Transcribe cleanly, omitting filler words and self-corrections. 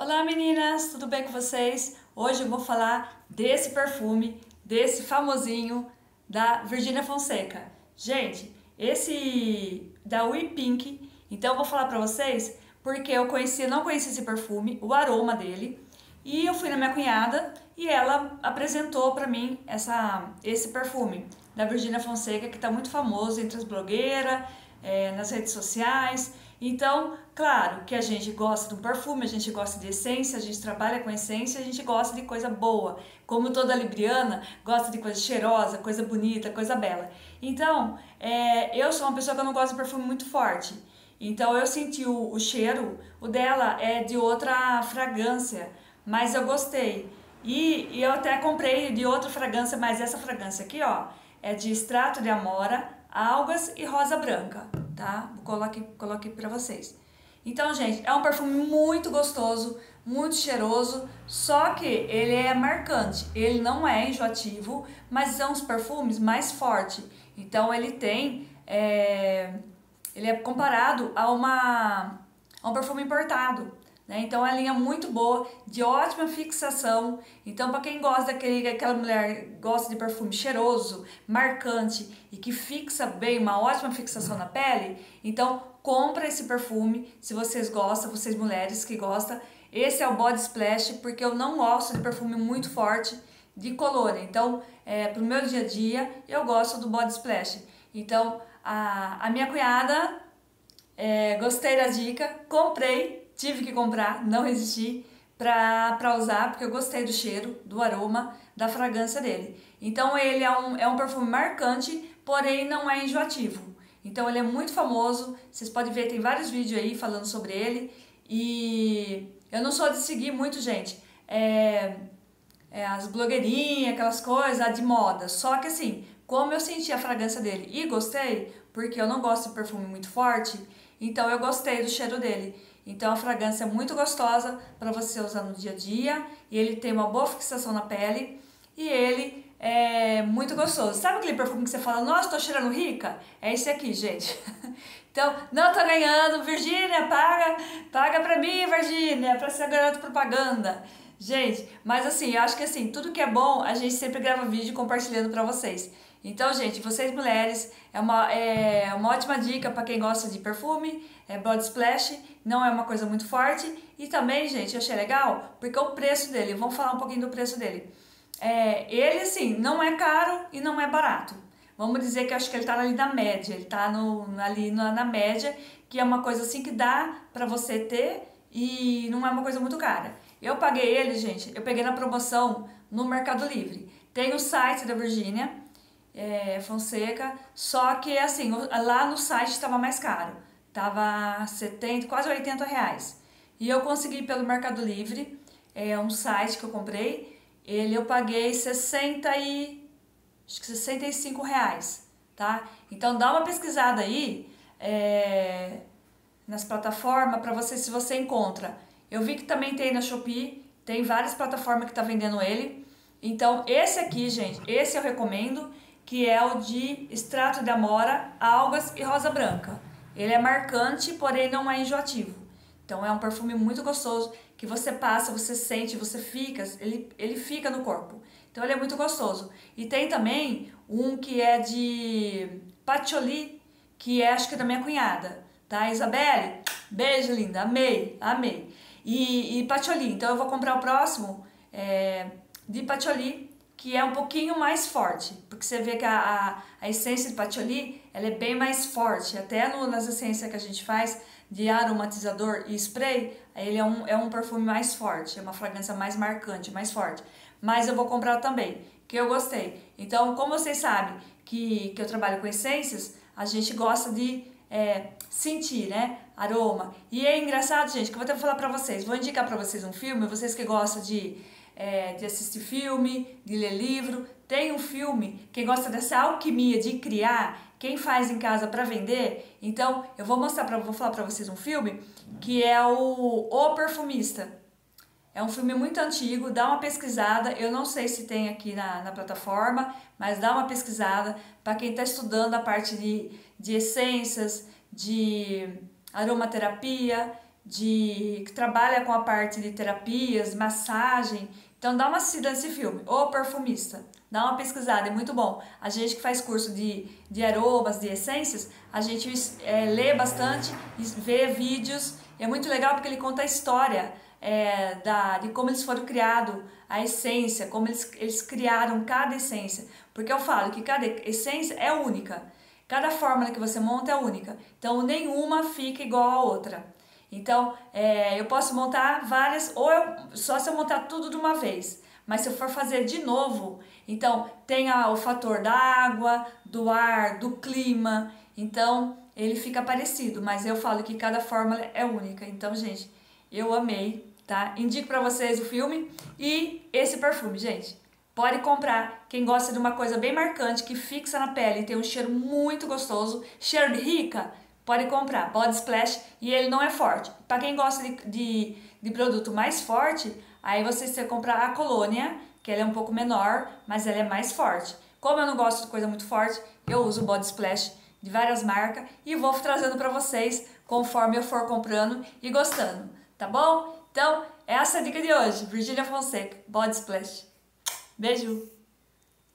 Olá meninas, tudo bem com vocês? Hoje eu vou falar desse perfume, desse famosinho da Virginia Fonseca. Gente, esse da We Pink, então eu vou falar pra vocês porque eu não conhecia esse perfume, o aroma dele, e eu fui na minha cunhada e ela apresentou pra mim esse perfume da Virginia Fonseca, que tá muito famoso entre as blogueiras, nas redes sociais. Então, claro que a gente gosta de um perfume, a gente gosta de essência, a gente trabalha com essência, a gente gosta de coisa boa. Como toda libriana, gosta de coisa cheirosa, coisa bonita, coisa bela. Então, eu sou uma pessoa que eu não gosto de perfume muito forte. Então, eu senti o cheiro, o dela é de outra fragrância, mas eu gostei. E eu até comprei de outra fragrância, mas essa fragrância aqui, ó, é de extrato de amora, algas e rosa branca, tá? Coloquei pra vocês. Então, gente, é um perfume muito gostoso, muito cheiroso, só que ele é marcante, ele não é enjoativo, mas são os perfumes mais fortes. Então, ele é comparado a um perfume importado, né? Então, é uma linha muito boa, de ótima fixação. Então, para quem gosta aquela mulher gosta de perfume cheiroso, marcante e que fixa bem, uma ótima fixação na pele, então compra esse perfume, se vocês gostam, vocês mulheres que gostam. Esse é o Body Splash, porque eu não gosto de perfume muito forte de color. Então, pro meu dia a dia, eu gosto do Body Splash. Então, a minha cunhada, gostei da dica, comprei, tive que comprar, não resisti pra usar, porque eu gostei do cheiro, do aroma, da fragrância dele. Então, ele é um perfume marcante, porém não é enjoativo. Então ele é muito famoso, vocês podem ver, tem vários vídeos aí falando sobre ele. E eu não sou de seguir muito, gente, as blogueirinhas, aquelas coisas de moda. Só que assim, como eu senti a fragrância dele e gostei, porque eu não gosto de perfume muito forte, então eu gostei do cheiro dele. Então a fragrância é muito gostosa para você usar no dia a dia, e ele tem uma boa fixação na pele, e ele é muito gostoso. Sabe aquele perfume que você fala, nossa, tô cheirando rica? É esse aqui, gente. Então, não tô ganhando, Virgínia, paga pra mim, Virgínia, pra ser garota propaganda. Gente, mas assim, eu acho que assim, tudo que é bom, a gente sempre grava vídeo compartilhando pra vocês. Então, gente, vocês mulheres, é uma ótima dica pra quem gosta de perfume, Body Splash, não é uma coisa muito forte. E também, gente, eu achei legal, porque o preço dele, vamos falar um pouquinho do preço dele. Ele, assim, não é caro e não é barato. Vamos dizer que eu acho que ele tá ali na média, ele tá ali na média, que é uma coisa assim que dá pra você ter e não é uma coisa muito cara. Eu paguei ele, gente, eu peguei na promoção no Mercado Livre. Tem o site da Virginia Fonseca, só que assim, lá no site estava mais caro. Tava 70, quase 80 reais. E eu consegui pelo Mercado Livre, um site que eu comprei, eu paguei acho que 65 reais, tá? Então dá uma pesquisada aí nas plataformas para você, se você encontra. Eu vi que também tem na Shopee, tem várias plataformas que tá vendendo ele. Então esse aqui, gente, esse eu recomendo, que é o de extrato de amora, algas e rosa branca. Ele é marcante, porém não é enjoativo. Então é um perfume muito gostoso, que você passa, você sente, você fica, ele fica no corpo. Então ele é muito gostoso. E tem também um que é de patchouli, que é acho que da minha cunhada, tá? Isabelle, beijo linda, amei, amei. E patchouli, então eu vou comprar o próximo de patchouli, que é um pouquinho mais forte, porque você vê que a essência de patchouli, ela é bem mais forte, até nas essências que a gente faz de aromatizador e spray, ele é um perfume mais forte, é uma fragrância mais marcante, mais forte. Mas eu vou comprar também, que eu gostei. Então, como vocês sabem que eu trabalho com essências, a gente gosta de sentir, né, aroma. E é engraçado, gente, que eu vou até falar pra vocês, vou indicar pra vocês um filme, vocês que gostam de assistir filme, de ler livro. Tem um filme, quem gosta dessa alquimia de criar, quem faz em casa para vender. Então eu vou falar para vocês um filme que é o Perfumista. É um filme muito antigo, dá uma pesquisada, eu não sei se tem aqui na plataforma, mas dá uma pesquisada para quem está estudando a parte de essências, de aromaterapia. que trabalha com a parte de terapias, massagem. Então dá uma assistida nesse filme, O Perfumista. Dá uma pesquisada, é muito bom. A gente que faz curso de aromas, de essências, a gente lê bastante, vê vídeos. É muito legal porque ele conta a história de como eles foram criados, a essência, como eles criaram cada essência. Porque eu falo que cada essência é única. Cada fórmula que você monta é única. Então nenhuma fica igual à outra. Então, eu posso montar várias, só se eu montar tudo de uma vez. Mas se eu for fazer de novo, então tem o fator da água, do ar, do clima. Então, ele fica parecido, mas eu falo que cada fórmula é única. Então, gente, eu amei, tá? Indico pra vocês o filme e esse perfume, gente. Pode comprar, quem gosta de uma coisa bem marcante, que fixa na pele e tem um cheiro muito gostoso, cheiro de rica, pode comprar, Body Splash, e ele não é forte. Para quem gosta de produto mais forte, aí você comprar a Colônia, que ela é um pouco menor, mas ela é mais forte. Como eu não gosto de coisa muito forte, eu uso o Body Splash de várias marcas e vou trazendo para vocês conforme eu for comprando e gostando, tá bom? Então, essa é a dica de hoje, Virgínia Fonseca, Body Splash. Beijo!